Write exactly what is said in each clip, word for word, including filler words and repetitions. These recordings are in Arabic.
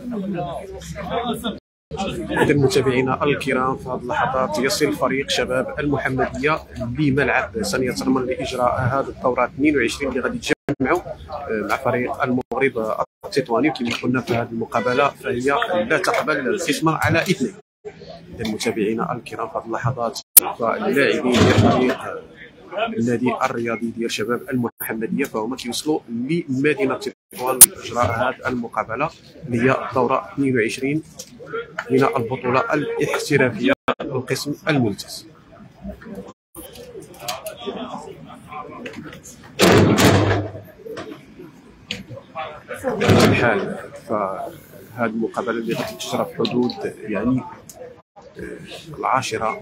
إذا متابعينا الكرام، في هذه اللحظات يصل فريق شباب المحمدية لملعب ثانية ترمل لإجراء هذه الدورة اثنين وعشرين اللي غادي يتجمعوا مع فريق المغرب التطواني. كما قلنا في هذه المقابلة فهي لا تقبل القسمة على اثنين. إذا متابعينا الكرام، في هذه اللحظات فاللاعبين ديال فريق النادي الرياضي ديال شباب المحمديه فهما كيوصلوا لمدينه تطوان لاجراء هذه المقابله اللي هي الدوره اثنين وعشرين من البطوله الاحترافيه القسم الممتاز. الحال فهذه المقابله اللي غادي تجرى في حدود يعني العاشرة،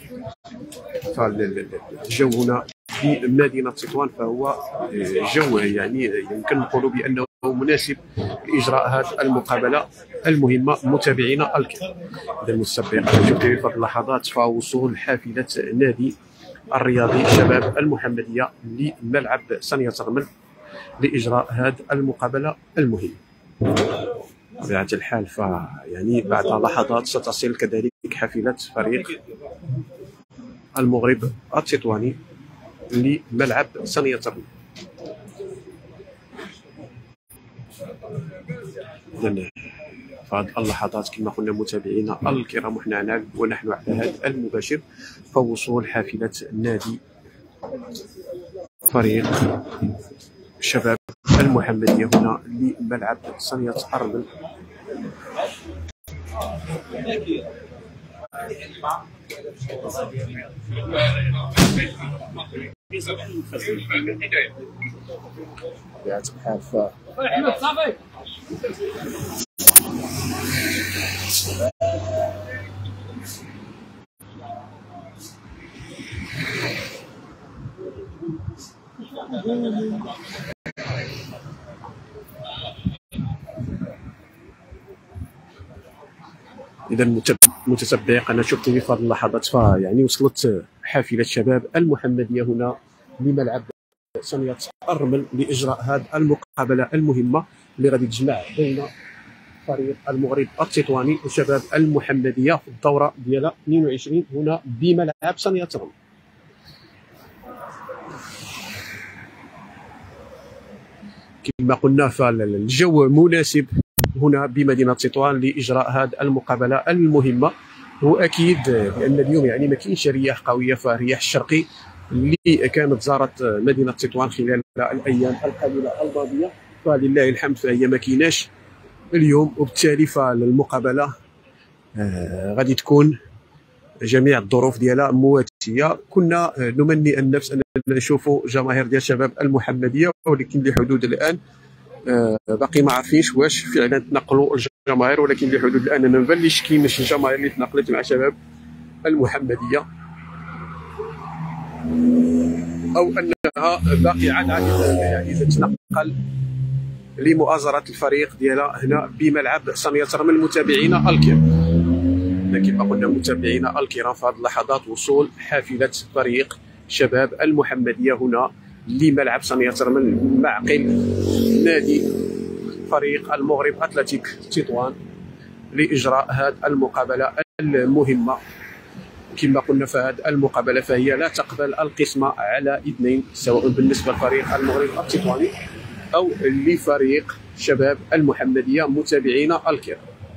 فالجو هنا في مدينة تطوان فهو جو يعني يمكن نقولوا بأنه مناسب لإجراء هذه المقابلة المهمة. متابعينا الكرام، إذا المتسبقين شفتوا في هذه اللحظات فوصول حافلة نادي الرياضي شباب المحمدية لملعب ثانية ترمل لإجراء هذه المقابلة المهمة. بطبيعة الحال فيعني بعد لحظات ستصل كذلك حافلة فريق المغرب التطواني لملعب ثانية ترمل. إذن في هذه اللحظات كما قلنا متابعينا الكرام ونحن ونحن على هذا المباشر فوصول حافلة نادي فريق شباب المحمدية هنا لملعب ثانية ترمل. إذا متتبع أنا شفت في هذه اللحظات فيعني وصلت حافلة شباب المحمدية هنا لملعب ثانية ترمل لإجراء هذه المقابلة المهمة اللي غادي تجمع بين فريق المغرب التطواني وشباب المحمدية في الدورة ديالها اثنين وعشرين هنا بملعب ثانية ترمل. كما قلنا فالجو مناسب هنا بمدينة تطوان لإجراء هذه المقابلة المهمة. هو أكيد بأن اليوم يعني ما كاينش رياح قوية، فالرياح الشرقي اللي كانت زارت مدينة تطوان خلال الأيام القليلة الماضية فلله الحمد فهي ما كايناش اليوم، وبالتالي فالمقابلة آه غادي تكون جميع الظروف ديالها مواتية. كنا نمني النفس أن نشوفوا جماهير ديال شباب المحمدية، ولكن لحدود الآن آه باقي ما عارفينش واش فعلا تنقلوا الجماهير، ولكن لحدود الان انا ما بانليش كاينش الجماهير اللي تنقلت مع شباب المحمديه او انها باقي عاد عاد يعني تتنقل لمؤازره الفريق ديالها هنا بملعب ثانية ترمل. متابعينا الكرام، كما قلنا متابعينا الكرام في هذه اللحظات وصول حافله فريق شباب المحمديه هنا لملعب ثانية ترمل معقل نادي فريق المغرب اتلتيك تطوان لاجراء هذه المقابله المهمه. كما قلنا فهذه المقابله فهي لا تقبل القسمه على اثنين، سواء بالنسبه لفريق المغرب التطواني او لفريق شباب المحمديه. متابعينا الكرام،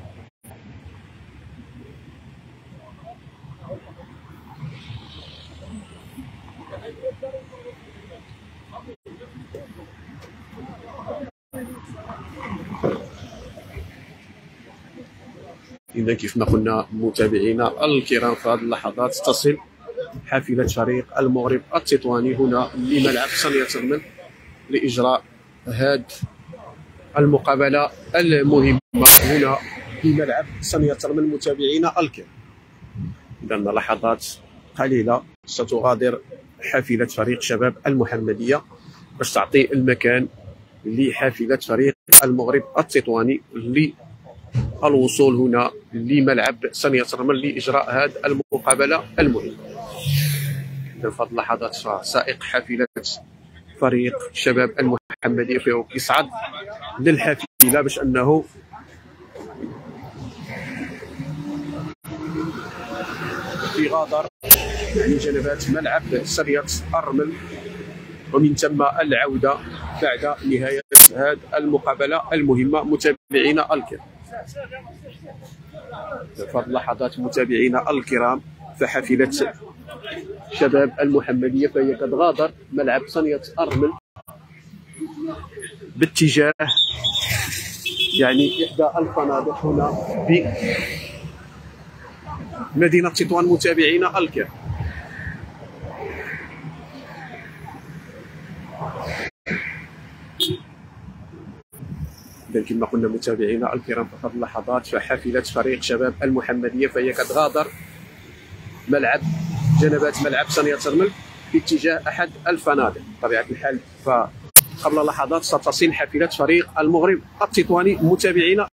إذا كيف ما قلنا متابعينا الكرام في هذه اللحظات تصل حافلة فريق المغرب التطواني هنا لملعب ثانية ترمل لإجراء هذه المقابلة المهمة هنا في ملعب ثانية ترمل. متابعينا الكرام، إذا لحظات قليلة ستغادر حافلة فريق شباب المحمدية باش تعطي المكان لحافلة فريق المغرب التطواني للوصول هنا لملعب ثانية ترمل لإجراء هذه المقابلة المهمة. في هذه اللحظات سائق حافلة فريق شباب المحمدية فهو كيصعد للحافلة باش أنه في غادر يعني جنبات ملعب سرية الرمل، ومن ثم العودة بعد نهاية هذه المقابلة المهمة. متابعينا الكرام، في هذه اللحظات متابعينا الكرام فحافلة شباب المحمدية فهي قد غادر ملعب صنية الرمل باتجاه يعني إحدى الفنادق هنا بمدينة تطوان. متابعينا الكرام، إذا كما قلنا متابعينا الكرام في هذه اللحظات فحافلة فريق شباب المحمدية فهي قد غادر ملعب جنبات ملعب صنية الرمل باتجاه أحد الفنادق. بطبيعة الحال فقبل لحظات ستصل حافلة فريق المغرب التطواني. متابعينا